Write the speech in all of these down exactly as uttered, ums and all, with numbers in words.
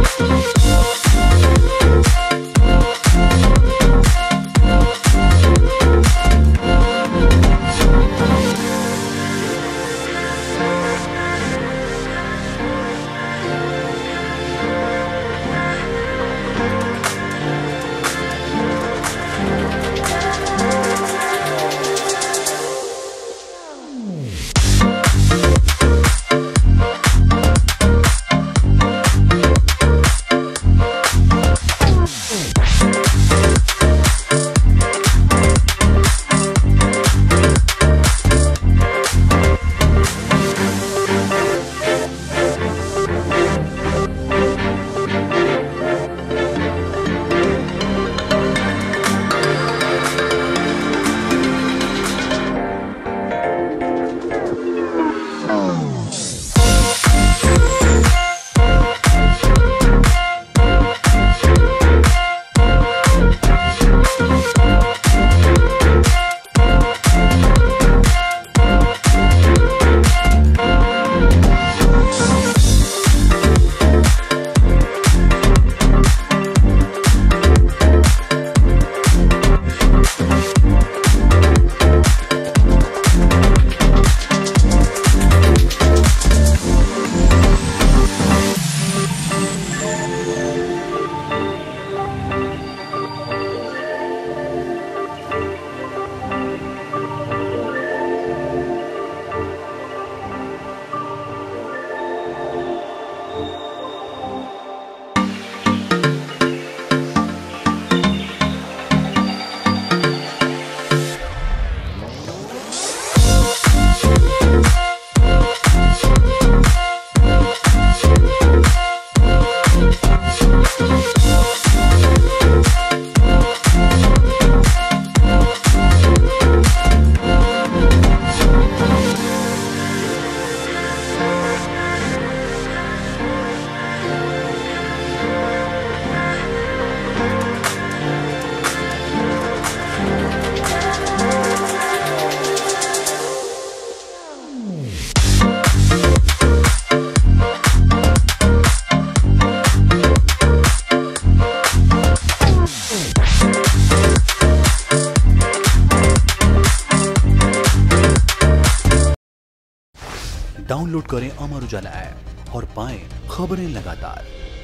Download करें Amar Ujala app और पाएं खबरें लगातार।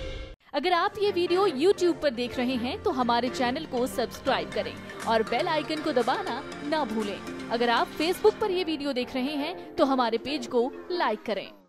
अगर आप ये वीडियो यूट्यूब पर देख रहे हैं तो हमारे चैनल को सब्सक्राइब करें और बेल आइकन को दबाना ना भूलें। अगर आप फेसबुक पर ये वीडियो देख रहे हैं तो हमारे पेज को लाइक करें।